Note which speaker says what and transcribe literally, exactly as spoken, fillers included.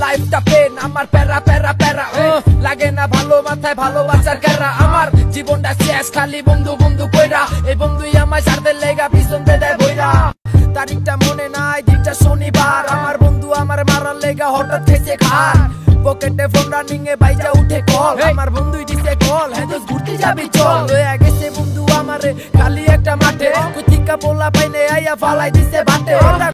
Speaker 1: লাইফটা পেন আমার প্যারা প্যারা প্যারা লাগে না ভালো মাথায় ভালোবাসার ক্যারা আমার জীবনটা শেষ খালি বন্ধু বন্ধু কইরা এই বন্ধুই আমার সাথে লেগা পিছন দেয় বইরা তারিখটা মনে নাই দিনটা শনিবার আমার বন্ধু আমার মারার লেগা হঠাৎ খেয়েছে খান পকেটে ফোন রানিং এ বাইজা উঠে কল আমার বন্ধুই দিছে কল হ্যাঁ দোস্ত ঘুরতে যাবি চল লয়ে গেছে বন্ধু আমারে খালি একটা মাঠে কুতিকা পোলা পাইনে আইয়া ফালাই দিছে বাটে